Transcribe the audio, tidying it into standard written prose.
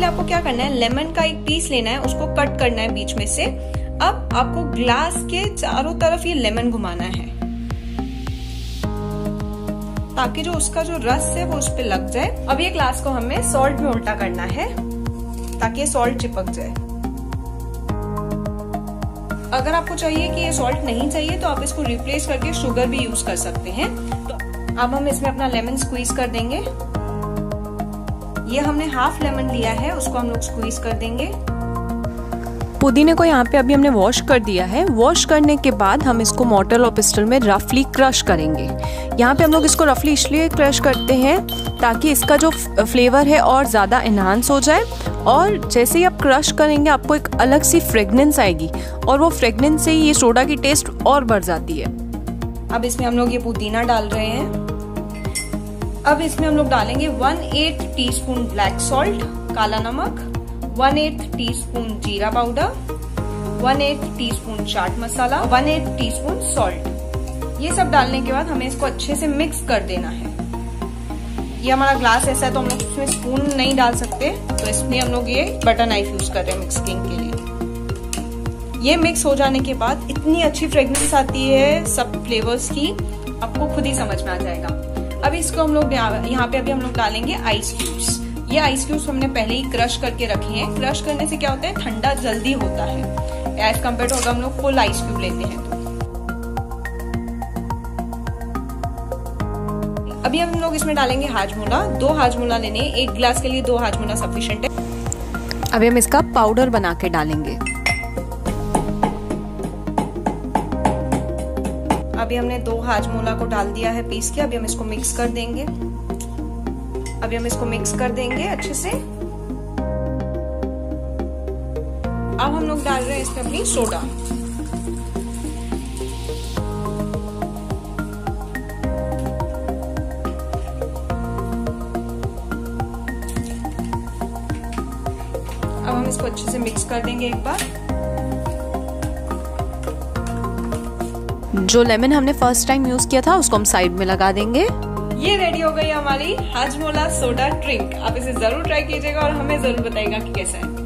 पहले आपको क्या करना है, लेमन का एक पीस लेना है, उसको कट करना है बीच में से। अब आपको ग्लास के चारों तरफ ये लेमन घुमाना है ताकि जो उसका जो रस है वो उस पे लग जाए। अब ये ग्लास को हमें सॉल्ट में उल्टा करना है ताकि ये सॉल्ट चिपक जाए। अगर आपको चाहिए कि ये सॉल्ट नहीं चाहिए तो आप इसको रिप्लेस करके शुगर भी यूज कर सकते हैं। तो अब हम इसमें अपना लेमन स्क्वीज कर देंगे। ये हमने हाफ लेमन लिया है, उसको हम लोग स्क्वीज कर देंगे। पुदीने को यहाँ पे अभी हमने वॉश कर दिया है। वॉश करने के बाद हम इसको मॉर्टर और पिस्टल में रफली क्रश करेंगे। यहाँ पे हम लोग इसको रफली इसलिए क्रश करते हैं ताकि इसका जो फ्लेवर है और ज़्यादा एनहांस हो जाए, और जैसे ही आप क्रश करेंगे आपको एक अलग सी फ्रेगनेंस आएगी और वो फ्रेगनेंस से ही ये सोडा की टेस्ट और बढ़ जाती है। अब इसमें हम लोग ये पुदीना डाल रहे हैं। अब इसमें हम लोग डालेंगे 1/8 टीस्पून ब्लैक सॉल्ट, काला नमक, 1/8 टीस्पून जीरा पाउडर, 1/8 टीस्पून चाट मसाला, 1/8 टीस्पून सॉल्ट। ये सब डालने के बाद हमें इसको अच्छे से मिक्स कर देना है। ये हमारा ग्लास ऐसा है तो हम लोग इसमें स्पून नहीं डाल सकते, तो इसमें हम लोग ये बटर नाइफ यूज कर रहे हैं मिक्सिंग के लिए। ये मिक्स हो जाने के बाद इतनी अच्छी फ्रेग्रेंस आती है सब फ्लेवर्स की, आपको खुद ही समझ में आ जाएगा। अब इसको हम लोग यहाँ पे अभी हम लोग डालेंगे आइस क्यूब्स। ये आइस क्यूब्स हमने पहले ही क्रश करके रखे हैं। क्रश करने से क्या होता है, ठंडा जल्दी होता है एज कम्पेयर टू अगर हम लोग फुल आइस क्यूब लेते हैं तो। अभी हम लोग इसमें डालेंगे हाजमोला। 2 हाजमोला लेने, 1 गिलास के लिए 2 हाजमोला सफिशिएंट है। अभी हम इसका पाउडर बना के डालेंगे। अभी हमने 2 हाजमोला को डाल दिया है पीस के। अभी हम इसको मिक्स कर देंगे। अभी हम इसको मिक्स कर देंगे अच्छे से। अब हम लोग डाल रहे हैं इसमें अपनी सोडा। अब हम इसको अच्छे से मिक्स कर देंगे एक बार। जो लेमन हमने फर्स्ट टाइम यूज किया था उसको हम साइड में लगा देंगे। ये रेडी हो गई हमारी हाजमोला सोडा ड्रिंक। आप इसे जरूर ट्राई कीजिएगा और हमें जरूर बताइएगा कि कैसा है।